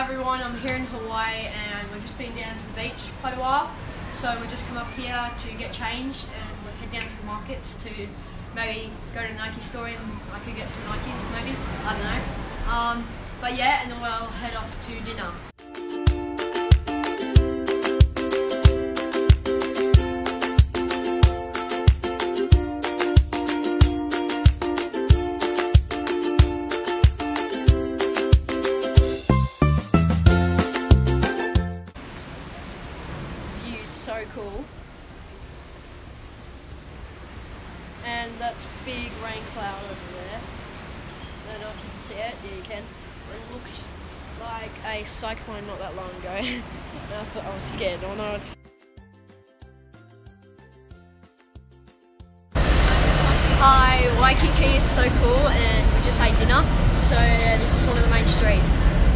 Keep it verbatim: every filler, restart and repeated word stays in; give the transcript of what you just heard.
everyone, I'm here in Hawaii and we've just been down to the beach for quite a while. So we've just come up here to get changed and we'll head down to the markets to maybe go to the Nike store and I could get some Nikes maybe, I don't know. Um, but yeah, and then we'll head off to dinner. So cool. And that's big rain cloud over there. I don't know if you can see it. Yeah, you can. It looked like a cyclone not that long ago. I thought I was scared. Oh no, it's. Hi, Waikiki is so cool, and we just ate dinner. So yeah, this is one of the main streets.